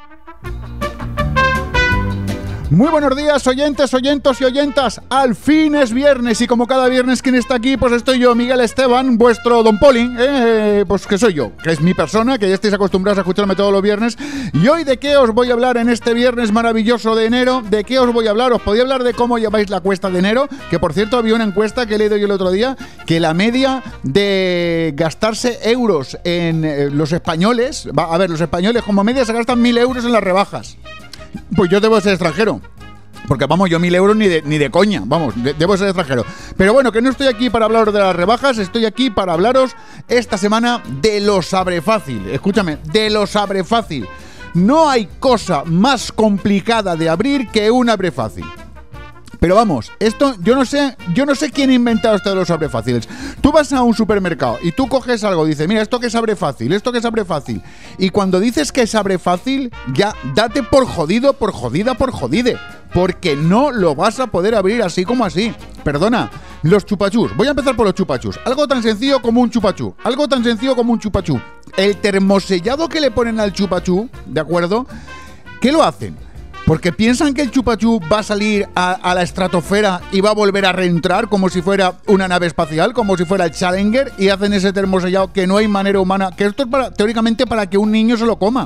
Muy buenos días, oyentes, oyentos y oyentas. Al fin es viernes y como cada viernes, ¿quién está aquí? Pues estoy yo, Miguel Esteban, vuestro Don Poli, pues que soy yo, que es mi persona, que ya estáis acostumbrados a escucharme todos los viernes. Y hoy, ¿de qué os voy a hablar en este viernes maravilloso de enero? ¿De qué os voy a hablar? Os podía hablar de cómo lleváis la cuesta de enero, que por cierto había una encuesta que he leído yo el otro día, que la media de gastarse euros en los españoles, los españoles como media se gastan 1.000 euros en las rebajas. Pues yo debo ser extranjero. Porque vamos, yo 1.000 euros ni de coña, vamos, debo ser extranjero. Pero bueno, que no estoy aquí para hablaros de las rebajas, estoy aquí para hablaros esta semana de lo sabrefácil. Escúchame, de lo sabrefácil. No hay cosa más complicada de abrir que un abrefácil. Pero vamos, esto, yo no sé quién ha inventado esto de los abrefáciles. Tú vas a un supermercado y tú coges algo, dices, mira, esto que es abrefácil, esto que es abrefácil. Y cuando dices que es abrefácil, ya date por jodido, por jodida, por jodide. Porque no lo vas a poder abrir así como así. Perdona, los chupachús. Voy a empezar por los chupachús. Algo tan sencillo como un chupachú. Algo tan sencillo como un chupachú. El termosellado que le ponen al chupachú, ¿de acuerdo? ¿Qué lo hacen? Porque piensan que el chupachú va a salir a la estratosfera y va a volver a reentrar como si fuera una nave espacial, como si fuera el Challenger, y hacen ese termosellado que no hay manera humana, que esto es teóricamente para que un niño se lo coma.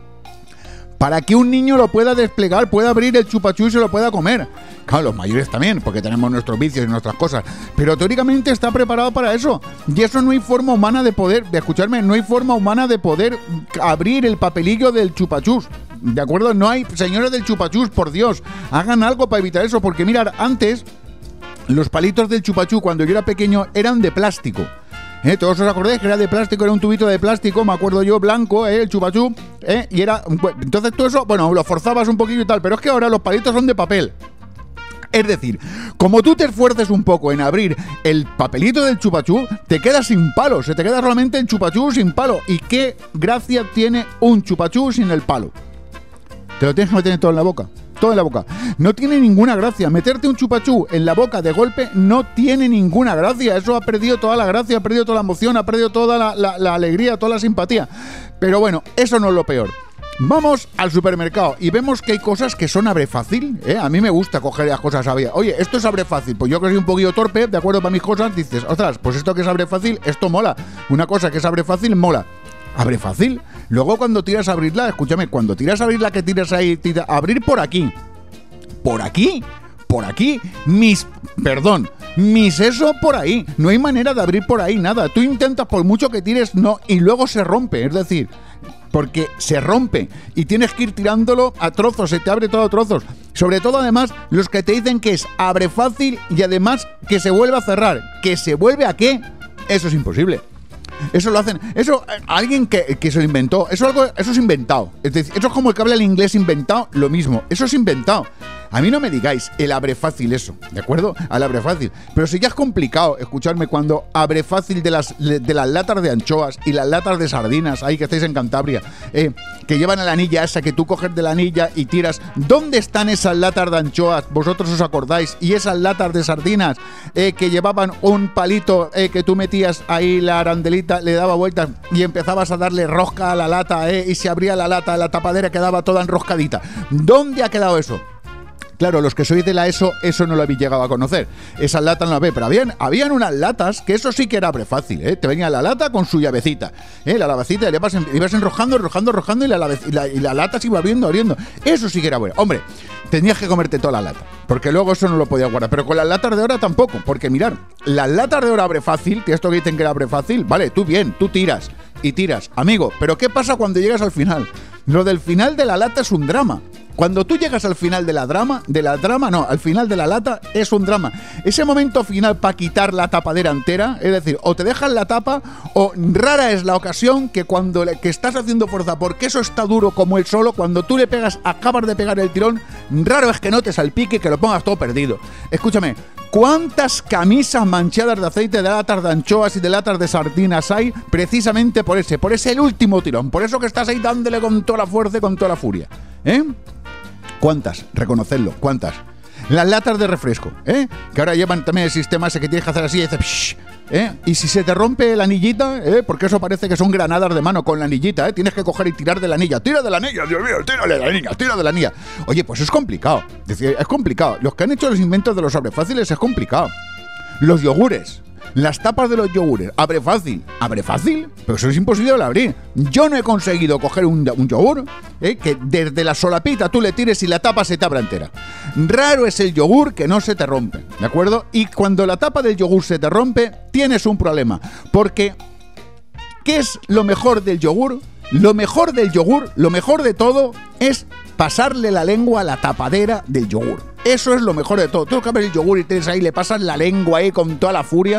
Para que un niño lo pueda desplegar, pueda abrir el chupachú y se lo pueda comer. Claro, los mayores también, porque tenemos nuestros vicios y nuestras cosas. Pero teóricamente está preparado para eso. Y eso no hay forma humana de poder, no hay forma humana de poder abrir el papelillo del chupachús. ¿De acuerdo? No hay, señores del chupachús, por Dios, hagan algo para evitar eso. Porque mirad, antes, los palitos del chupachú, cuando yo era pequeño, eran de plástico. ¿Todos os acordáis que era de plástico? Era un tubito de plástico, me acuerdo yo, blanco, el chupachú, y era... Entonces todo eso, bueno, lo forzabas un poquillo y tal, pero es que ahora los palitos son de papel. Es decir, como tú te esfuerces un poco en abrir el papelito del chupachú, te quedas sin palo, se te queda solamente el chupachú sin palo. ¿Y qué gracia tiene un chupachú sin el palo? Te lo tienes que meter todo en la boca. Todo en la boca. No tiene ninguna gracia. Meterte un chupachú en la boca de golpe no tiene ninguna gracia. Eso ha perdido toda la gracia, ha perdido toda la emoción, ha perdido toda la alegría, toda la simpatía. Pero bueno, eso no es lo peor. Vamos al supermercado y vemos que hay cosas que son abrefácil, A mí me gusta coger las cosas sabias. Oye, esto es abrefácil. Pues yo que soy un poquillo torpe, de acuerdo para mis cosas, dices, ostras, pues esto que es abrefácil, esto mola. Una cosa que es abrefácil, mola. Abre fácil. Luego cuando tiras a abrirla, escúchame, cuando tiras a abrirla que tiras ahí, abrir por aquí. ¿Por aquí? Por aquí. Mis eso por ahí. No hay manera de abrir por ahí nada. Tú intentas por mucho que tires, no, y luego se rompe. Es decir, porque se rompe y tienes que ir tirándolo a trozos, se te abre todo a trozos. Sobre todo además los que te dicen que es abre fácil y además que se vuelve a cerrar. ¿Que se vuelve a qué? Eso es imposible. Eso lo hacen, eso alguien que se lo inventó, eso es inventado. Es decir, eso es como el que habla el inglés inventado, lo mismo, eso es inventado. A mí no me digáis el abre fácil eso, ¿de acuerdo? Al abre fácil. Pero si ya es complicado, escucharme, cuando abre fácil de las latas de anchoas y las latas de sardinas, ahí que estáis en Cantabria, que llevan a la anilla esa, que tú coges de la anilla y tiras. ¿Dónde están esas latas de anchoas? Vosotros os acordáis. Y esas latas de sardinas que llevaban un palito que tú metías ahí la arandelita, le daba vueltas y empezabas a darle rosca a la lata, y se abría la lata, la tapadera quedaba toda enroscadita. ¿Dónde ha quedado eso? Claro, los que sois de la ESO, eso no lo habéis llegado a conocer. Esas latas no las veis, pero habían unas latas que eso sí que era abre fácil, Te venía la lata con su llavecita, la lavecita, le ibas enrojando y la lata se iba abriendo. Eso sí que era bueno. Hombre, tenías que comerte toda la lata, porque luego eso no lo podías guardar. Pero con las latas de ahora tampoco, porque mirad, las latas de ahora abre fácil, que esto que dicen que era abre fácil, vale, tú bien, tú tiras y tiras, amigo, pero ¿qué pasa cuando llegas al final? Lo del final de la lata es un drama. Cuando tú llegas al final al final de la lata es un drama. Ese momento final para quitar la tapadera entera, es decir, o te dejan la tapa, o rara es la ocasión que cuando que estás haciendo fuerza, porque eso está duro como el solo, cuando tú le pegas, acabas de pegar el tirón, raro es que no te salpique, que lo pongas todo perdido. Escúchame, ¿cuántas camisas manchadas de aceite de latas de anchoas y de latas de sardinas hay precisamente por ese el último tirón? Por eso que estás ahí dándole con toda la fuerza y con toda la furia, ¿Cuántas? Reconocedlo, ¿cuántas? Las latas de refresco, que ahora llevan también el sistema ese que tienes que hacer así y dices, Y si se te rompe la anillita, porque eso parece que son granadas de mano con la anillita, tienes que coger y tirar de la anilla. ¡Tira de la anilla, Dios mío! ¡Tírale de la anilla! ¡Tira de la anilla! Oye, pues es complicado. Es decir, es complicado. Los que han hecho los inventos de los abrefáciles es complicado. Los yogures. Las tapas de los yogures, abre fácil, pero eso es imposible de abrir. Yo no he conseguido coger un yogur que desde la solapita tú le tires y la tapa se te abra entera. Raro es el yogur que no se te rompe, ¿de acuerdo? Y cuando la tapa del yogur se te rompe, tienes un problema, porque ¿qué es lo mejor del yogur? Lo mejor del yogur, lo mejor de todo es pasarle la lengua a la tapadera del yogur. Eso es lo mejor de todo. Tú que abres el yogur y tienes ahí, le pasas la lengua ahí con toda la furia,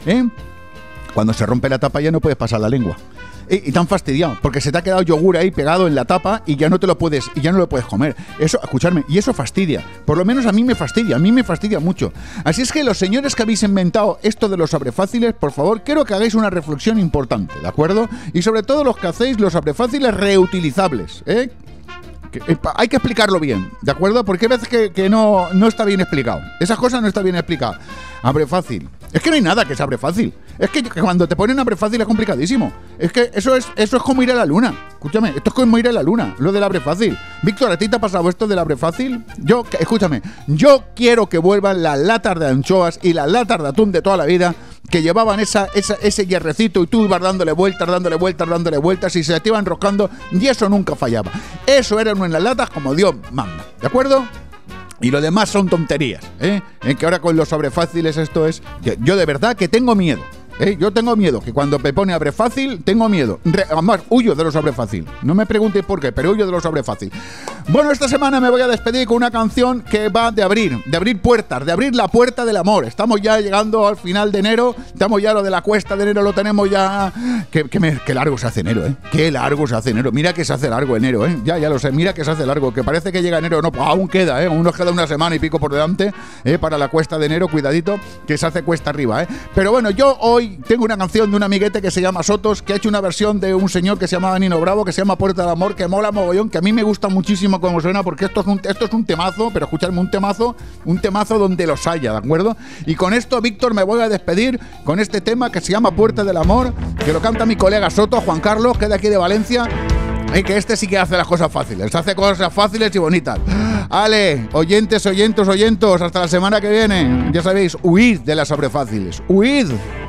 Cuando se rompe la tapa ya no puedes pasar la lengua. Y tan fastidiado, porque se te ha quedado yogur ahí pegado en la tapa y ya no lo puedes comer. Eso, escuchadme, y eso fastidia. Por lo menos a mí me fastidia mucho. Así es que los señores que habéis inventado esto de los abrefáciles, por favor, quiero que hagáis una reflexión importante, ¿de acuerdo? Y sobre todo los que hacéis los abrefáciles reutilizables, hay que explicarlo bien, ¿de acuerdo? Porque hay veces que no está bien explicado. Esas cosas no están bien explicadas. Abre fácil. Es que no hay nada que se abre fácil. Es que cuando te ponen abre fácil es complicadísimo. Es que eso es como ir a la luna. Escúchame, esto es como ir a la luna, lo del abre fácil. Víctor, ¿a ti te ha pasado esto del abre fácil? Escúchame, yo quiero que vuelvan las latas de anchoas y las latas de atún de toda la vida, que llevaban ese hierrecito y tú ibas dándole vueltas y se te iban enroscando y eso nunca fallaba. Eso eran unas latas como Dios manda, ¿de acuerdo? Y lo demás son tonterías, En que ahora con los abrefáciles esto es... Yo de verdad que tengo miedo. Yo tengo miedo, que cuando me pone abre fácil, tengo miedo. Además, huyo de los abre fácil. No me preguntéis por qué, pero huyo de los abre fácil. Bueno, esta semana me voy a despedir con una canción que va de abrir puertas, de abrir la puerta del amor. Estamos ya llegando al final de enero, estamos ya lo de la cuesta de enero, lo tenemos ya... Qué largo se hace enero, Qué largo se hace enero. Mira que se hace largo enero, Ya lo sé, mira que se hace largo, que parece que llega enero, no, pues aún queda, Aún nos queda una semana y pico por delante, para la cuesta de enero, cuidadito, que se hace cuesta arriba, Pero bueno, yo hoy tengo una canción de un amiguete que se llama Sotos, que ha hecho una versión de un señor que se llama Nino Bravo, que se llama Puerta del Amor, que mola mogollón, que a mí me gusta muchísimo como suena, porque esto es un temazo, pero escuchadme, un temazo donde los haya, ¿de acuerdo? Y con esto, Víctor, me voy a despedir con este tema que se llama Puerta del Amor, que lo canta mi colega Soto, Juan Carlos, que es de aquí de Valencia. Que este sí que hace las cosas fáciles, hace cosas fáciles y bonitas. Ale, oyentes, hasta la semana que viene. Ya sabéis, huid de las abrefáciles, huid.